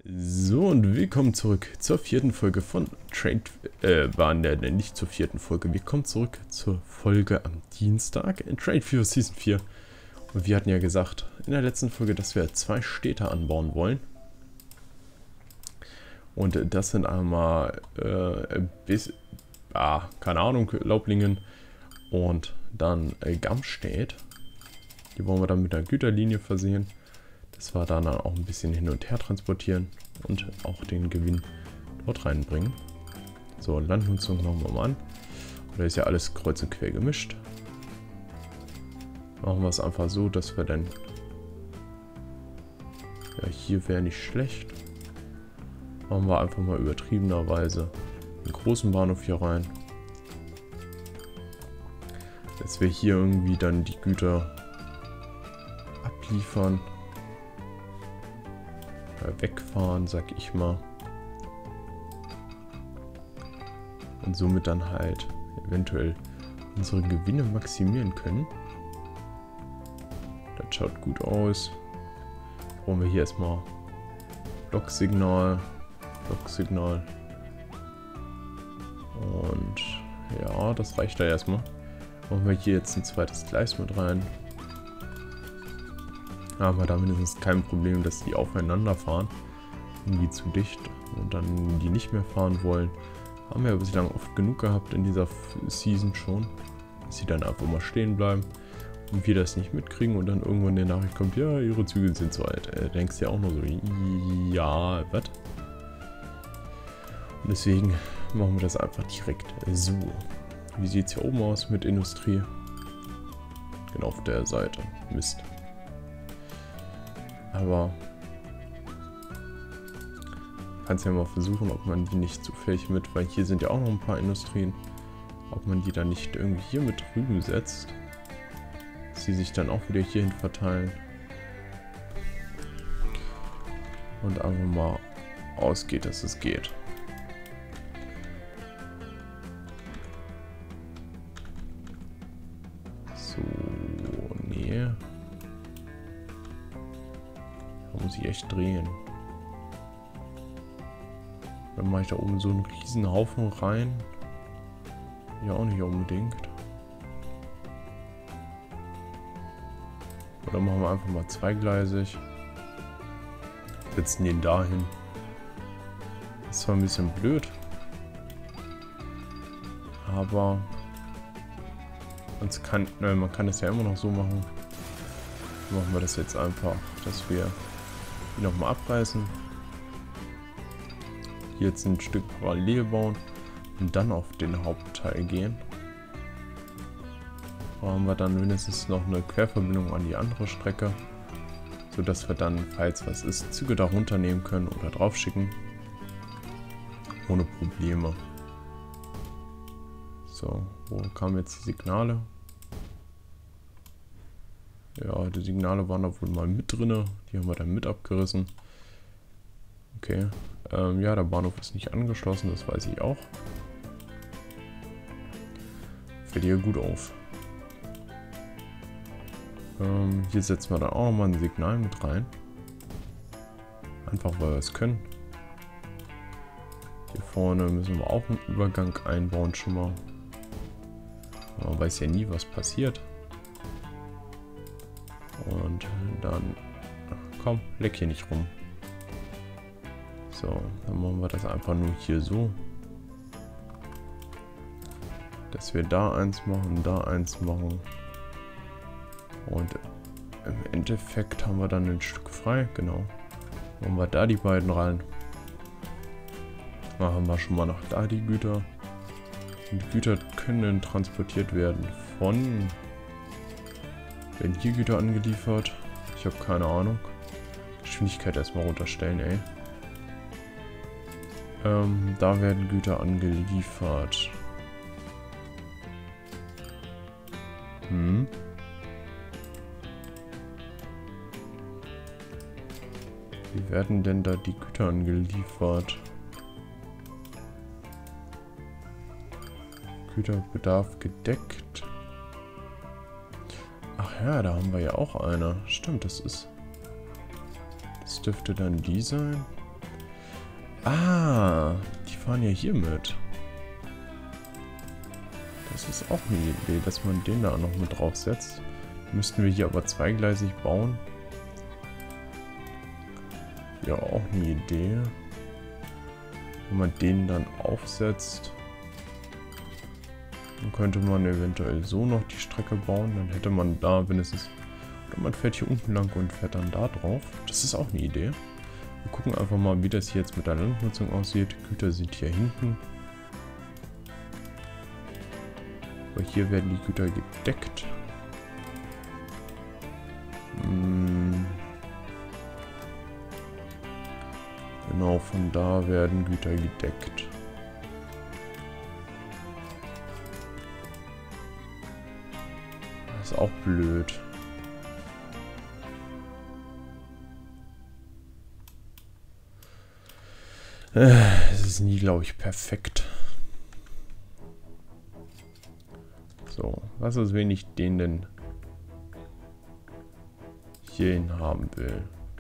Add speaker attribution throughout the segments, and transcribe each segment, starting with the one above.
Speaker 1: So, und willkommen zurück zur vierten Folge von Trade, nicht zur vierten Folge, wir kommen zurück zur Folge am Dienstag in Trade Fever Season 4. Und wir hatten ja gesagt in der letzten Folge, dass wir 2 Städte anbauen wollen. Und das sind einmal, keine Ahnung, Laublingen und dann Gamstedt. Die wollen wir dann mit einer Güterlinie versehen. Das war dann auch ein bisschen hin und her transportieren und auch den Gewinn dort reinbringen. So, Landnutzung machen wir mal an. Da ist ja alles kreuz und quer gemischt. Machen wir es einfach so, dass wir dann... Ja, hier wäre nicht schlecht. Machen wir einfach mal übertriebenerweise einen großen Bahnhof hier rein. Dass wir hier irgendwie dann die Güter abliefern. Wegfahren, sag ich mal. Und somit dann halt eventuell unsere Gewinne maximieren können. Das schaut gut aus. Brauchen wir hier erstmal Blocksignal. Und ja, das reicht da erstmal. Machen wir hier jetzt ein zweites Gleis mit rein. Aber damit ist es kein Problem, dass die aufeinander fahren. Irgendwie zu dicht und dann die nicht mehr fahren wollen. Haben wir bislang oft genug gehabt in dieser Season schon. Dass sie dann einfach mal stehen bleiben und wir das nicht mitkriegen und dann irgendwann die Nachricht kommt, ja, ihre Zügel sind zu alt. Denkst du ja auch nur so, ja, was? Und deswegen machen wir das einfach direkt so. Wie sieht es hier oben aus mit Industrie? Genau auf der Seite. Mist. Aber kannst ja mal versuchen, ob man die nicht zufällig mit, weil hier sind ja auch noch ein paar Industrien, ob man die dann nicht irgendwie hier mit drüben setzt, dass sie sich dann auch wieder hierhin verteilen und einfach mal ausgeht, dass es geht. So, nee. Da muss ich echt drehen. Dann mache ich da oben so einen riesen Haufen rein. Ja, auch nicht unbedingt. Oder machen wir einfach mal zweigleisig. Setzen den dahin. Das ist zwar ein bisschen blöd. Aber man kann es ja immer noch so machen. Machen wir das jetzt einfach, dass wir die nochmal abreißen. Hier jetzt ein Stück parallel bauen und dann auf den Hauptteil gehen. Da haben wir dann mindestens noch eine Querverbindung an die andere Strecke, sodass wir dann, falls was ist, Züge da runternehmen können oder drauf schicken. Ohne Probleme. So, wo kamen jetzt die Signale? Ja, die Signale waren da wohl mal mit drin. Die haben wir dann mit abgerissen. Okay. Ja, der Bahnhof ist nicht angeschlossen, das weiß ich auch. Fällt hier gut auf. Hier setzen wir dann auch nochmal ein Signal mit rein. Einfach weil wir es können. Hier vorne müssen wir auch einen Übergang einbauen schon mal. Man weiß ja nie, was passiert. Und dann... Komm, leck hier nicht rum. So, dann machen wir das einfach nur hier so. Dass wir da eins machen. Und im Endeffekt haben wir dann ein Stück frei, genau. Machen wir da die beiden rein. Machen wir schon mal nach da die Güter. Und die Güter können transportiert werden von... Werden hier Güter angeliefert? Ich habe keine Ahnung. Geschwindigkeit erstmal runterstellen, ey. Da werden Güter angeliefert. Wie werden denn da die Güter angeliefert? Güterbedarf gedeckt. Ach ja, da haben wir ja auch eine. Stimmt, das dürfte dann die sein. Ah, die fahren ja hier mit. Das ist auch eine Idee, dass man den da noch mit draufsetzt. Müssten wir hier aber zweigleisig bauen. Ja, auch eine Idee. Wenn man den dann aufsetzt, dann könnte man eventuell so noch die Strecke bauen. Dann hätte man da wenigstens... Oder man fährt hier unten lang und fährt dann da drauf. Das ist auch eine Idee. Wir gucken einfach mal, wie das hier jetzt mit der Landnutzung aussieht. Güter sind hier hinten. Aber hier werden die Güter gedeckt. Genau, von da werden Güter gedeckt. Das ist auch blöd. Es ist nie, glaube ich, perfekt. So, was ist, wenn ich den denn hierhin haben will?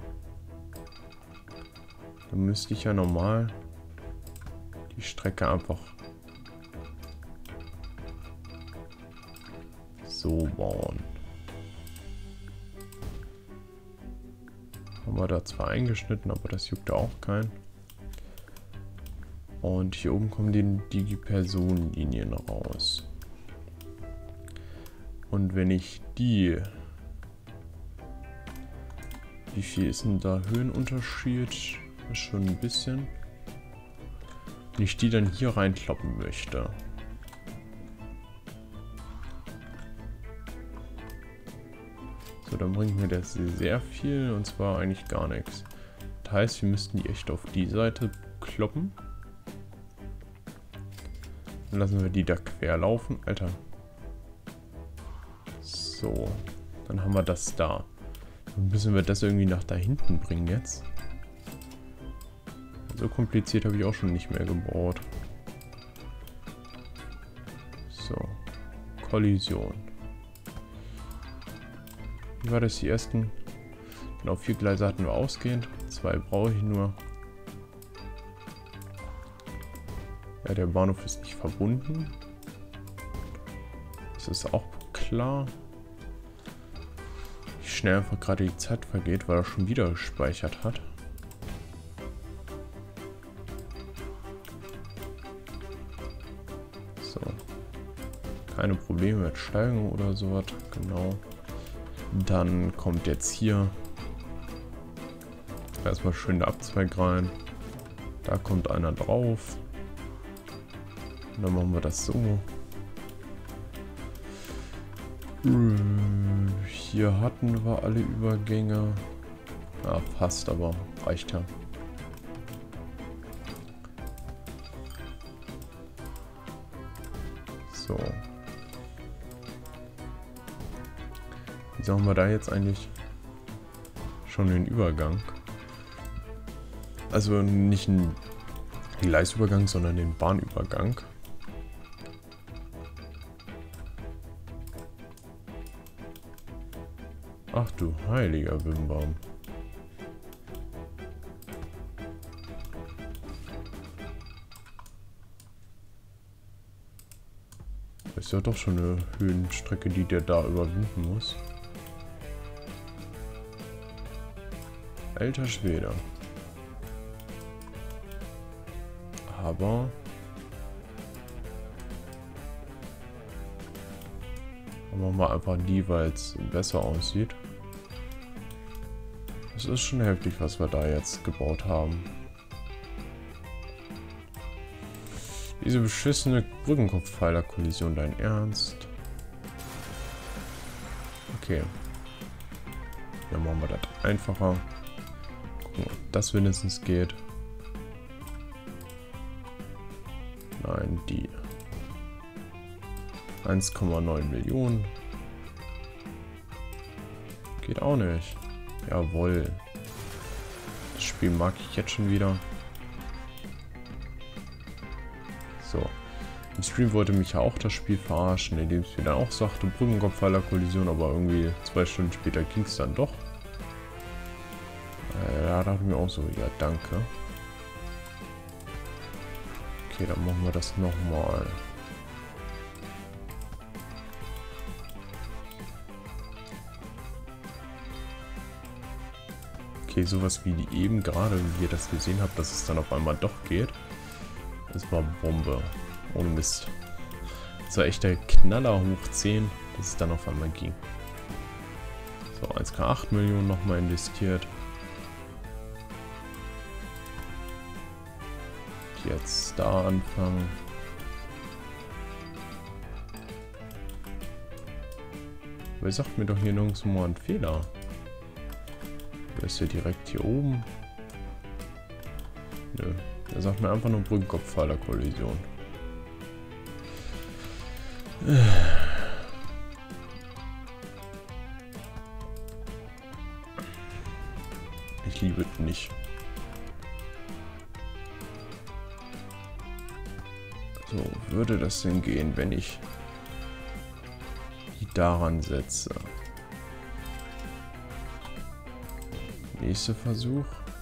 Speaker 1: Dann müsste ich ja normal die Strecke einfach so bauen. Haben wir da zwar eingeschnitten, aber das juckt auch keinen. Und hier oben kommen die Personenlinien raus. Und wenn ich die... Wie viel ist denn da Höhenunterschied? Ist schon ein bisschen. Wenn ich die dann hier reinkloppen möchte. So, dann bringt mir das sehr viel und zwar eigentlich gar nichts. Das heißt, wir müssten die echt auf die Seite kloppen. Dann lassen wir die da quer laufen. Alter. So, dann haben wir das da. Dann müssen wir das irgendwie nach da hinten bringen jetzt. So kompliziert habe ich auch schon nicht mehr gebaut. So, Kollision. Wie war das, die ersten? Genau, 4 Gleise hatten wir ausgehend. 2 brauche ich nur. Ja, der Bahnhof ist nicht verbunden. Das ist auch klar. Wie schnell einfach gerade die Zeit vergeht, weil er schon wieder gespeichert hat. So. Keine Probleme mit Steigung oder sowas. Genau. Dann kommt jetzt hier erstmal schön der Abzweig rein. Da kommt einer drauf. Und dann machen wir das so. Hier hatten wir alle Übergänge. Ja, fast, aber reicht ja. So. Wie haben wir da jetzt eigentlich schon den Übergang? Also nicht den Gleisübergang, sondern den Bahnübergang. Ach du heiliger Birnbaum. Das ist ja doch schon eine Höhenstrecke, die der da überwinden muss. Alter Schwede. Aber... machen wir einfach die, weil es besser aussieht. Das ist schon heftig, was wir da jetzt gebaut haben. Diese beschissene Brückenkopfpfeiler-Kollision, dein Ernst? Okay. Dann machen wir das einfacher. Gucken, ob das wenigstens geht. Nein, die. 1,9 Millionen. Geht auch nicht. Jawohl. Das Spiel mag ich jetzt schon wieder. So. Im Stream wollte mich ja auch das Spiel verarschen, indem es mir dann auch sagte, Brückenkopfpfeiler-Kollision, aber irgendwie 2 Stunden später ging es dann doch. Da dachte ich mir auch so, ja danke. Okay, dann machen wir das nochmal. Okay, sowas wie eben gerade, wie ihr das gesehen habt, dass es dann auf einmal doch geht. Das war Bombe. Ohne Mist. Das war echt der Knaller hoch 10, dass es dann auf einmal ging. So, 1,8 Millionen nochmal investiert. Jetzt da anfangen. Aber ihr sagt mir doch hier nirgendwo mal einen Fehler. Der ist ja direkt hier oben. Nö. Er sagt mir einfach nur Brückenkopfpfeiler-Kollision. Ich liebe es nicht. So, würde das denn gehen, wenn ich die daran setze? Nächster Versuch.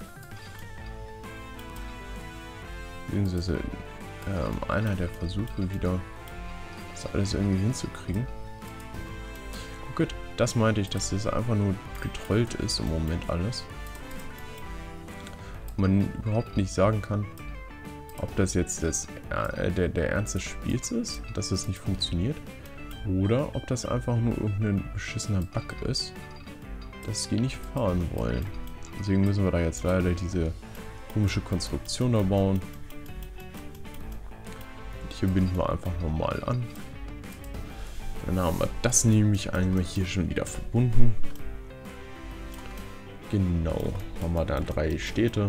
Speaker 1: Beziehungsweise einer der Versuche wieder, das alles irgendwie hinzukriegen. Guckt, das meinte ich, dass das einfach nur getrollt ist im Moment alles. Man überhaupt nicht sagen kann, ob das jetzt der Ernst des Spiels ist, dass das nicht funktioniert, oder ob das einfach nur irgendein beschissener Bug ist, dass die nicht fahren wollen. Deswegen müssen wir da jetzt leider diese komische Konstruktion da bauen. Und hier binden wir einfach normal an. Dann haben wir das nämlich einmal hier schon wieder verbunden. Genau, haben wir da 3 Städte.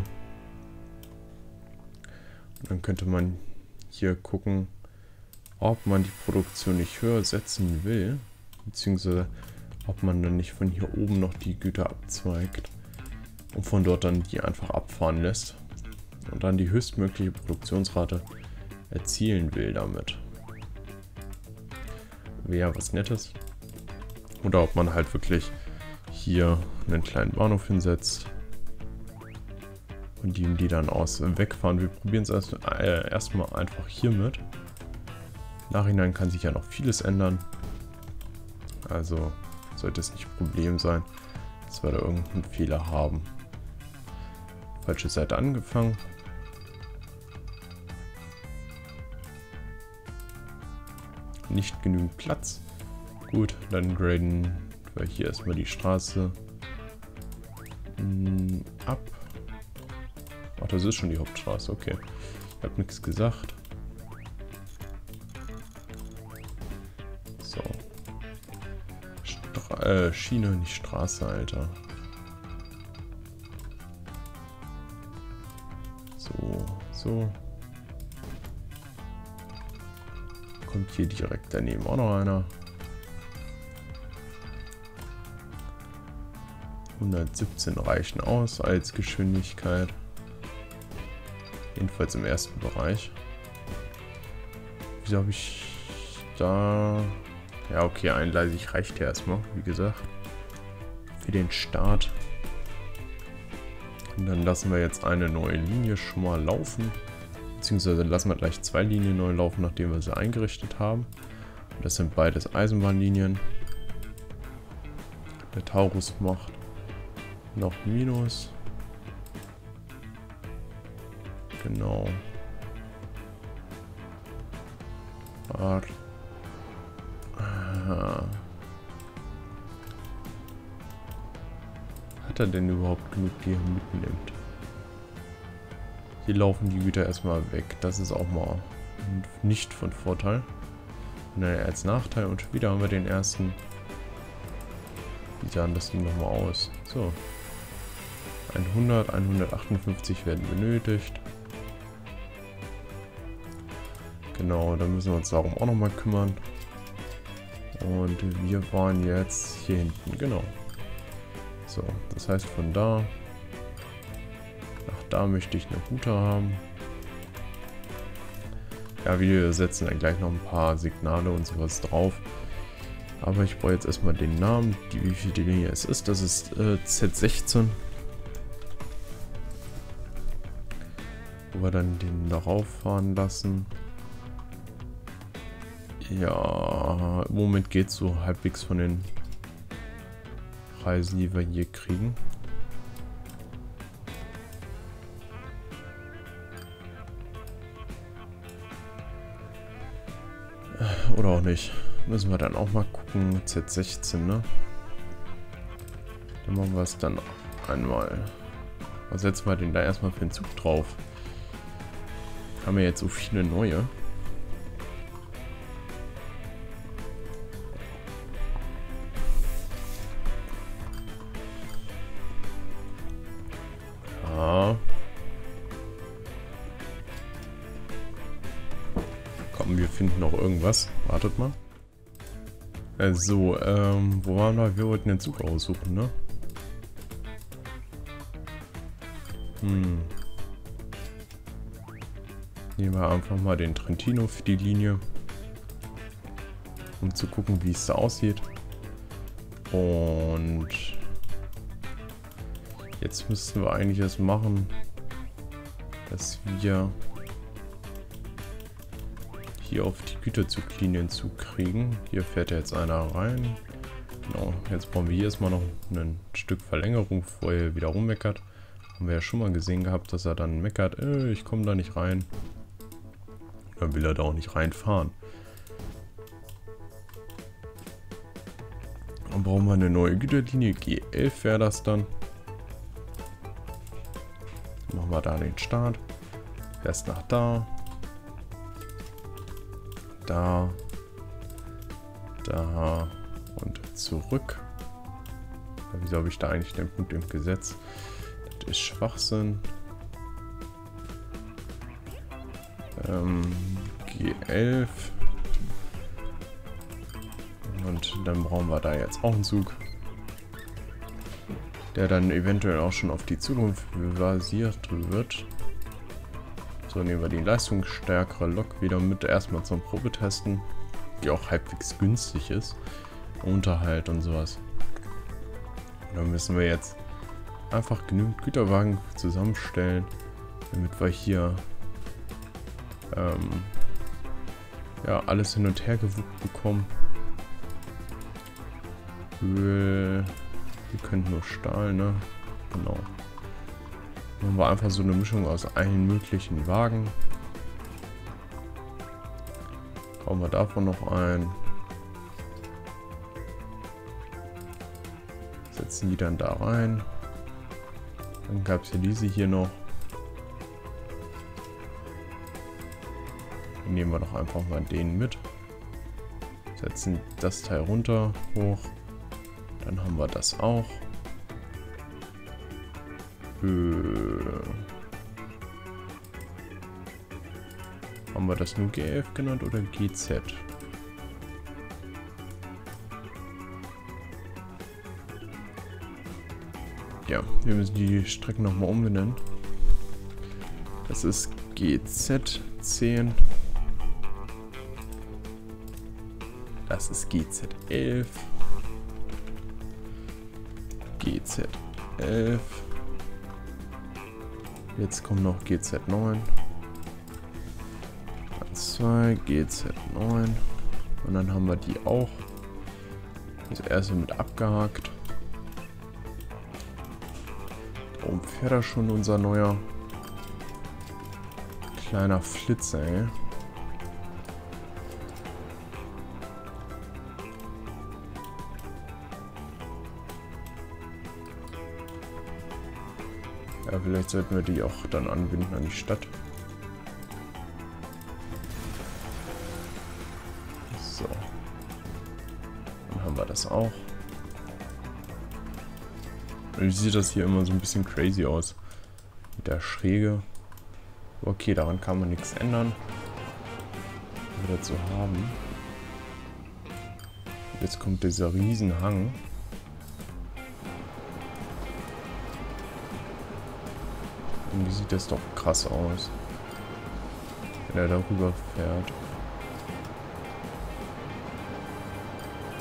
Speaker 1: Und dann könnte man hier gucken, ob man die Produktion nicht höher setzen will, beziehungsweise ob man dann nicht von hier oben noch die Güter abzweigt und von dort dann die einfach abfahren lässt und dann die höchstmögliche Produktionsrate erzielen will damit. Wäre was Nettes. Oder ob man halt wirklich hier einen kleinen Bahnhof hinsetzt und die dann wegfahren. Wir probieren es erstmal einfach hiermit. Im Nachhinein kann sich ja noch vieles ändern. Also sollte es nicht ein Problem sein, dass wir da irgendeinen Fehler haben. Falsche Seite angefangen. Nicht genügend Platz. Gut, dann graden wir hier erstmal die Straße ab. Ach, das ist schon die Hauptstraße, okay. Ich habe nichts gesagt. So. Schiene, nicht Straße, Alter. So. Kommt hier direkt daneben auch noch einer. 117 reichen aus als Geschwindigkeit. Jedenfalls im ersten Bereich. Wieso habe ich da... Ja, okay, eingleisig reicht ja erstmal, wie gesagt. Für den Start. Und dann lassen wir jetzt eine neue Linie schon mal laufen. Beziehungsweise lassen wir gleich 2 Linien neu laufen, nachdem wir sie eingerichtet haben. Und das sind beides Eisenbahnlinien. Der Taurus macht noch Minus. Genau. Hat er denn überhaupt genug, die er mitnimmt? Hier laufen die Güter erstmal weg. Das ist auch mal nicht von Vorteil. Nein, als Nachteil. Und wieder haben wir den ersten. Die sahen das Ding nochmal aus. So. 158 werden benötigt. Genau, da müssen wir uns darum auch nochmal kümmern. Und wir waren jetzt hier hinten, genau. So, das heißt von da nach da möchte ich eine Route haben. Ja, wir setzen dann gleich noch ein paar Signale und sowas drauf. Aber ich brauche jetzt erstmal den Namen, wie viel die Linie es ist. Das ist Z16. wo wir dann den darauf fahren lassen. Ja, im Moment geht es so halbwegs von den Preisen, die wir hier kriegen. Oder auch nicht. Müssen wir dann auch mal gucken. Z16, ne? Dann machen wir es dann einmal. Was setzen wir denn da erstmal für den Zug drauf? Haben wir jetzt so viele neue. Ja. Komm, wir finden noch irgendwas. Wartet mal. So, wo waren wir? Wir wollten den Zug aussuchen, ne? Nehmen wir einfach mal den Trentino für die Linie, um zu gucken, wie es da aussieht. Und jetzt müssten wir eigentlich das machen, dass wir hier auf die Güterzuglinien zukriegen. Hier fährt jetzt einer rein. Genau, jetzt brauchen wir hier erstmal noch ein Stück Verlängerung, bevor er wieder rummeckert. Haben wir ja schon mal gesehen gehabt, dass er dann meckert, ich komme da nicht rein. Dann will er da auch nicht reinfahren. Dann brauchen wir eine neue Güterlinie, G11 wäre das dann. Dann machen wir da den Start. Erst nach da. Da. Da. Und zurück. Wieso habe ich da eigentlich den Punkt im Gesetz? Das ist Schwachsinn. G11. Und dann brauchen wir da jetzt auch einen Zug, der dann eventuell auch schon auf die Zukunft basiert wird. So, nehmen wir die leistungsstärkere Lok wieder mit, erstmal zum Probetesten, die auch halbwegs günstig ist. Unterhalt und sowas. Und dann müssen wir jetzt einfach genügend Güterwagen zusammenstellen, damit wir hier ja, alles hin und her gewuppt bekommen. Öl, wir können nur Stahl, ne? Genau. Machen wir einfach so eine Mischung aus allen möglichen Wagen. Hauen wir davon noch ein. Setzen die dann da rein. Dann gab es ja diese hier noch. Dann nehmen wir doch einfach mal den mit. Setzen das Teil runter, hoch. Dann haben wir das auch. Haben wir das nur G11 genannt oder GZ? Ja, wir müssen die Strecken nochmal umbenennen. Das ist GZ10. Das ist GZ11. GZ11. Jetzt kommt noch GZ9. 1, 2, GZ9. Und dann haben wir die auch. Das erste mit abgehakt. Da oben fährt da schon unser neuer kleiner Flitzer, ey. Ja, vielleicht sollten wir die auch dann anbinden an die Stadt. So. Dann haben wir das auch. Wie sieht das hier immer so ein bisschen crazy aus? Mit der Schräge. Okay, daran kann man nichts ändern. Wieder zu haben. Jetzt kommt dieser Riesenhang. Irgendwie sieht das doch krass aus, wenn er darüber fährt.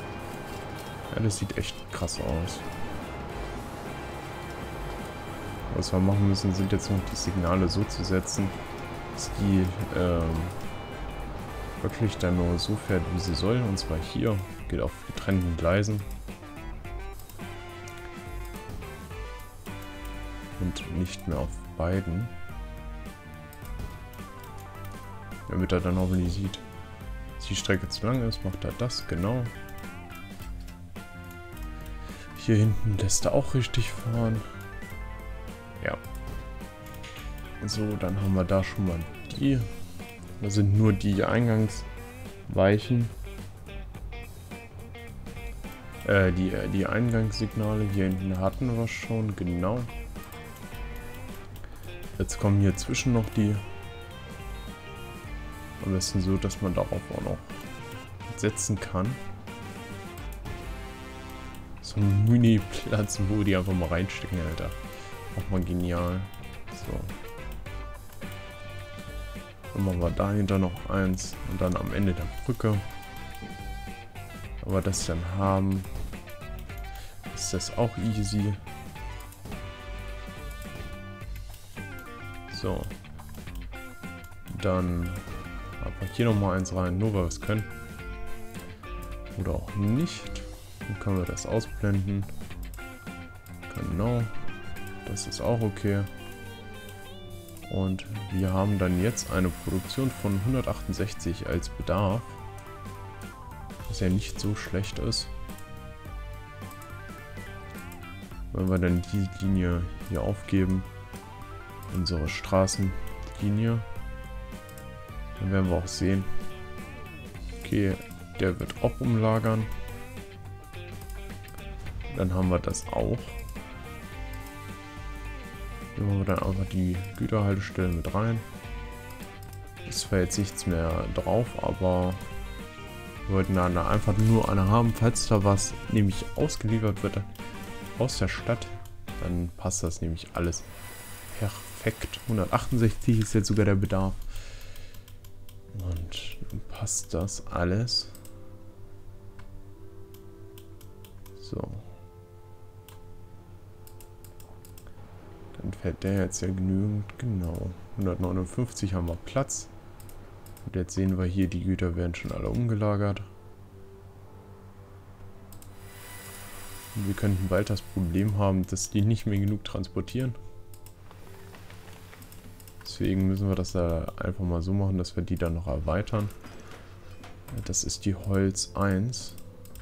Speaker 1: Ja, das sieht echt krass aus. Was wir machen müssen, sind jetzt noch die Signale so zu setzen, dass die wirklich dann nur so fährt, wie sie soll. Und zwar hier, geht auf getrennten Gleisen. Und nicht mehr auf beiden. Damit er dann hoffentlich sieht, dass die Strecke zu lang ist, macht er das, genau. Hier hinten lässt er auch richtig fahren. Ja. So, dann haben wir da schon mal die. Da sind nur die Eingangsweichen. Die Eingangssignale hier hinten hatten wir schon, genau. Jetzt kommen hier zwischen noch die. Am besten so, dass man darauf auch noch setzen kann. So ein Mini-Platz, wo die einfach mal reinstecken, Alter. Auch mal genial. So. Dann machen wir dahinter noch eins und dann am Ende der Brücke. Wenn wir das dann haben, ist das auch easy. So. Dann einfach hier nochmal eins rein, nur weil wir es können. Oder auch nicht. Dann können wir das ausblenden. Genau. Das ist auch okay. Und wir haben dann jetzt eine Produktion von 168 als Bedarf. Was ja nicht so schlecht ist. Wenn wir dann die Linie hier aufgeben, unsere Straßenlinie, dann werden wir auch sehen, okay, der wird auch umlagern. Dann haben wir das auch. Hier machen wir dann einfach die Güterhaltestelle mit rein. Es wäre jetzt nichts mehr drauf, aber wir wollten dann einfach nur eine haben, falls da was nämlich ausgeliefert wird aus der Stadt, dann passt das nämlich alles perfekt. 168 ist jetzt sogar der Bedarf. Und dann passt das alles. So. Dann fährt der jetzt ja genügend. Genau. 159 haben wir Platz. Und jetzt sehen wir hier, die Güter werden schon alle umgelagert. Und wir könnten bald das Problem haben, dass die nicht mehr genug transportieren. Deswegen müssen wir das da einfach mal so machen, dass wir die dann noch erweitern. Das ist die Holz 1.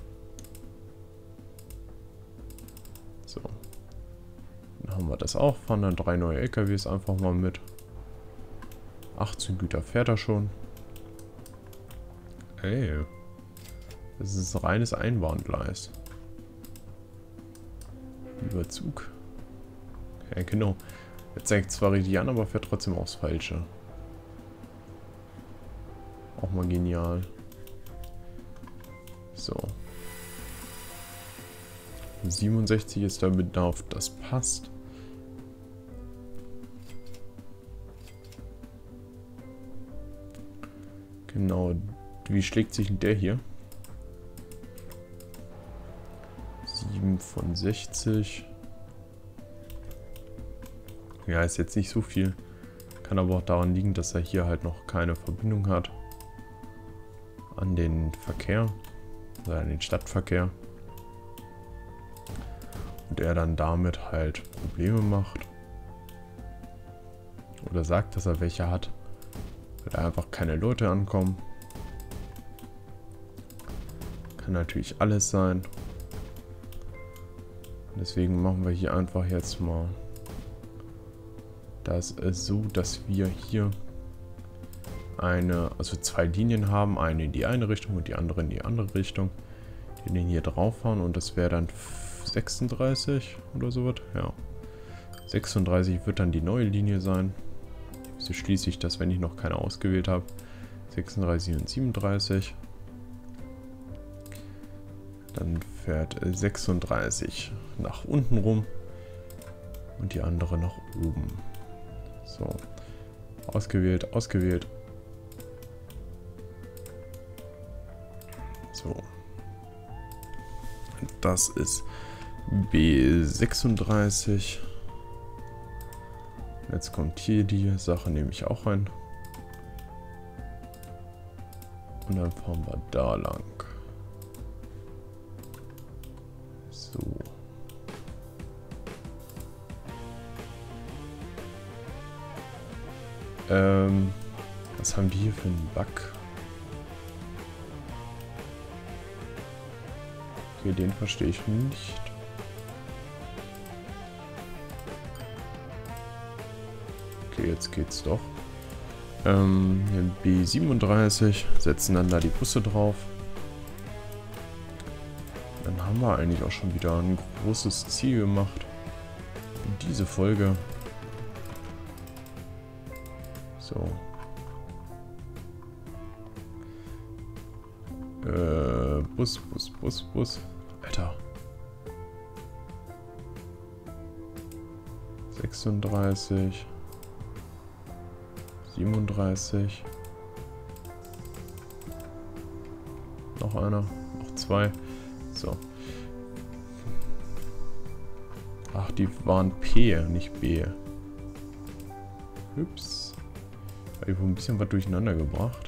Speaker 1: So. Dann haben wir das auch. Fahren dann 3 neue LKWs einfach mal mit. 18 Güter fährt er schon. Ey. Das ist ein reines Einbahngleis. Überzug. Ja, genau. Jetzt zeigt zwar richtig an, aber fährt trotzdem aufs Falsche. Auch mal genial. So. 67 ist der Bedarf, das passt. Genau. Wie schlägt sich denn der hier? 7 von 60. Ja, ist jetzt nicht so viel. Kann aber auch daran liegen, dass er hier halt noch keine Verbindung hat an den Verkehr, also an den Stadtverkehr. Und er dann damit halt Probleme macht. Oder sagt, dass er welche hat, weil da einfach keine Leute ankommen. Kann natürlich alles sein. Deswegen machen wir hier einfach jetzt mal das ist so, dass wir hier also 2 Linien haben, eine in die eine Richtung und die andere in die andere Richtung, die den hier drauf fahren und das wäre dann 36 oder so was, ja. 36 wird dann die neue Linie sein. So schließe ich das, wenn ich noch keine ausgewählt habe. 36 und 37. Dann fährt 36 nach unten rum und die andere nach oben. So, ausgewählt, ausgewählt. So. Das ist B36. Jetzt kommt hier die Sache, nehme ich auch rein. Und dann fahren wir da lang. So. Was haben die hier für einen Bug? Okay, den verstehe ich nicht. Okay, jetzt geht's doch. B37, setzen dann da die Busse drauf. Dann haben wir eigentlich auch schon wieder ein großes Ziel gemacht. Diese Folge. So. Bus. Alter. 36. 37. Noch einer. Noch zwei. So. Ach, die waren P, nicht B. Ups. Habe ich wohl ein bisschen was durcheinander gebracht.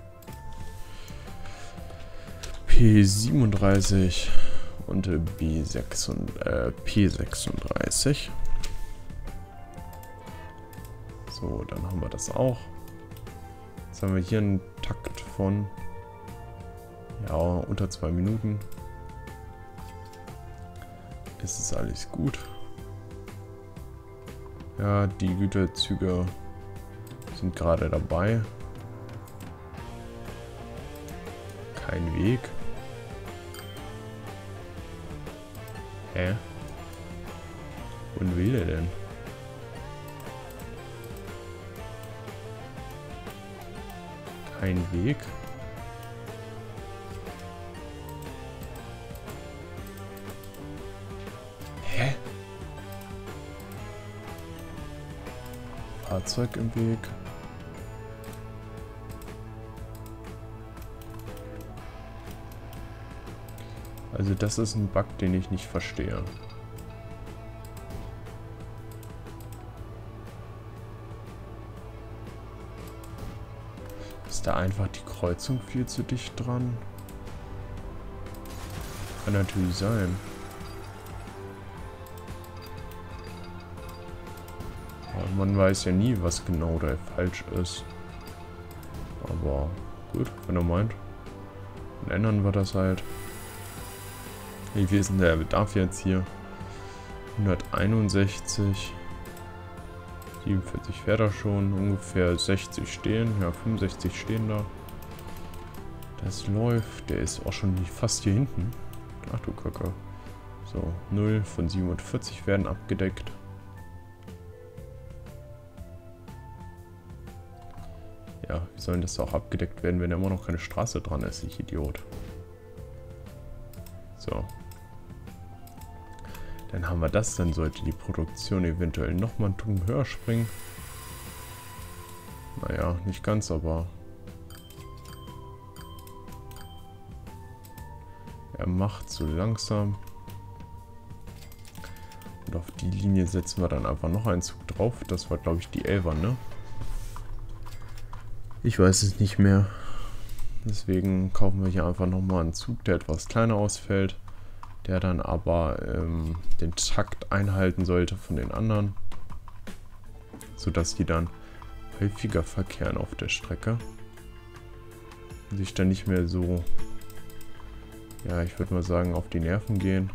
Speaker 1: P37 und P36. So, dann haben wir das auch. Jetzt haben wir hier einen Takt von ja, unter 2 Minuten. Es ist alles gut. Ja, die Güterzüge sind gerade dabei. Kein Weg. Hä? Wohin will er denn? Kein Weg. Hä? Fahrzeug im Weg. Also das ist ein Bug, den ich nicht verstehe. Ist da einfach die Kreuzung viel zu dicht dran? Kann natürlich sein. Aber man weiß ja nie, was genau da falsch ist. Aber gut, wenn er meint. Dann ändern wir das halt. Wie viel ist denn der Bedarf jetzt hier? 161. 47 fährt er schon. Ungefähr 60 stehen. Ja, 65 stehen da. Das läuft. Der ist auch schon fast hier hinten. Ach du Kacke. So, 0 von 47 werden abgedeckt. Ja, wie soll das auch abgedeckt werden, wenn da immer noch keine Straße dran ist, ich Idiot. So. Dann haben wir das, dann sollte die Produktion eventuell nochmal einen Tucken höher springen. Naja, nicht ganz, aber... Er macht so langsam. Und auf die Linie setzen wir dann einfach noch einen Zug drauf. Das war, glaube ich, die 11er, ne? Ich weiß es nicht mehr. Deswegen kaufen wir hier einfach nochmal einen Zug, der etwas kleiner ausfällt. Der dann aber den Takt einhalten sollte von den anderen. Sodass die dann häufiger verkehren auf der Strecke. Und sich dann nicht mehr so, ja, ich würde mal sagen, auf die Nerven gehen.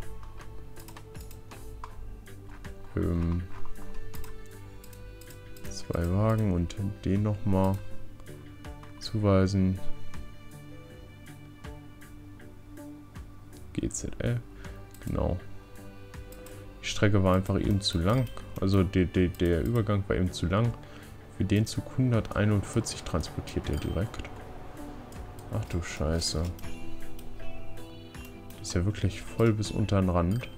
Speaker 1: Zwei Wagen und den nochmal zuweisen. GZL. Genau. Die Strecke war einfach eben zu lang. Also der Übergang war eben zu lang. Für den Zug 141 transportiert er direkt. Ach du Scheiße. Ist ja wirklich voll bis unter den Rand.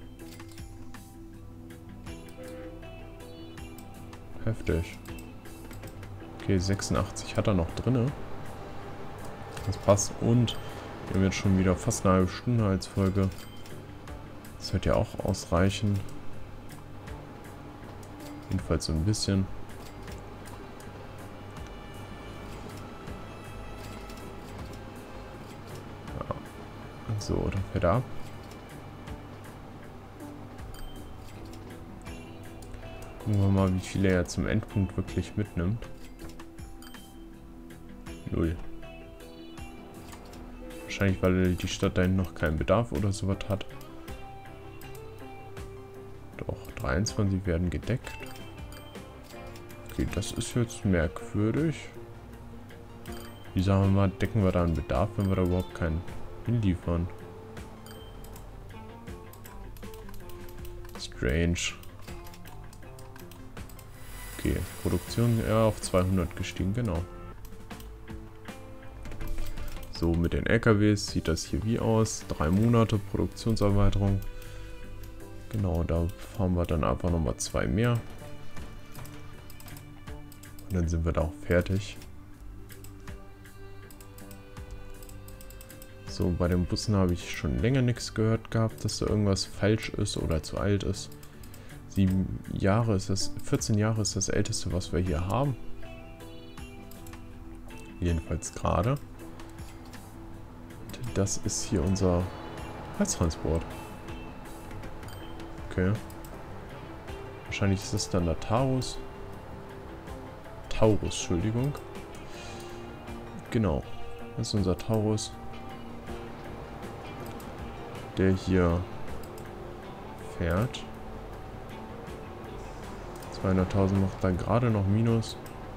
Speaker 1: Heftig. Okay, 86 hat er noch drinne. Das passt. Und wir haben jetzt schon wieder fast eine halbe Stunde als Folge. Das wird ja auch ausreichen. Jedenfalls so ein bisschen. So, dann fährt er ab. Gucken wir mal, wie viel er zum Endpunkt wirklich mitnimmt. 0. Wahrscheinlich, weil die Stadt da noch keinen Bedarf oder sowas hat. Doch, 23 werden gedeckt. Okay, das ist jetzt merkwürdig. Wie sagen wir mal, decken wir da einen Bedarf, wenn wir da überhaupt keinen hinliefern? Strange. Okay, Produktion ja auf 200 gestiegen, genau. So, mit den LKWs sieht das hier wie aus. 3 Monate Produktionserweiterung. Genau, da fahren wir dann einfach nochmal 2 mehr. Und dann sind wir da auch fertig. So, bei den Bussen habe ich schon länger nichts gehört gehabt, dass da irgendwas falsch ist oder zu alt ist. 7 Jahre ist das, 14 Jahre ist das älteste, was wir hier haben. Jedenfalls gerade. Das ist hier unser Heiztransport. Okay. Wahrscheinlich ist das dann der Taurus. Entschuldigung. Genau. Das ist unser Taurus. Der hier fährt. 200.000 macht da gerade noch Minus.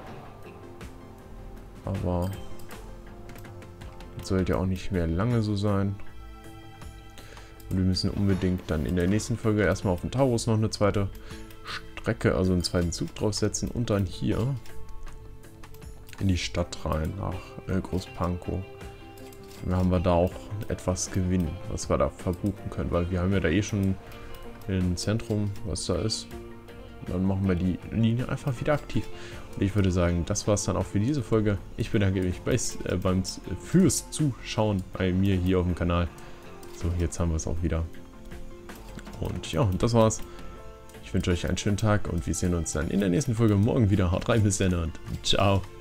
Speaker 1: Aber das sollte ja auch nicht mehr lange so sein. Und wir müssen unbedingt dann in der nächsten Folge erstmal auf den Taurus noch eine zweite Strecke, also einen zweiten Zug draufsetzen und dann hier in die Stadt rein, nach Großpankow. Dann haben wir da auch etwas Gewinn, was wir da verbuchen können, weil wir haben ja da eh schon ein Zentrum, was da ist. Und dann machen wir die Linie einfach wieder aktiv. Und ich würde sagen, das war es dann auch für diese Folge. Ich bedanke mich fürs Zuschauen bei mir hier auf dem Kanal. So, jetzt haben wir es auch wieder. Und ja, das war's. Ich wünsche euch einen schönen Tag und wir sehen uns dann in der nächsten Folge morgen wieder. Haut rein, bis dann und ciao.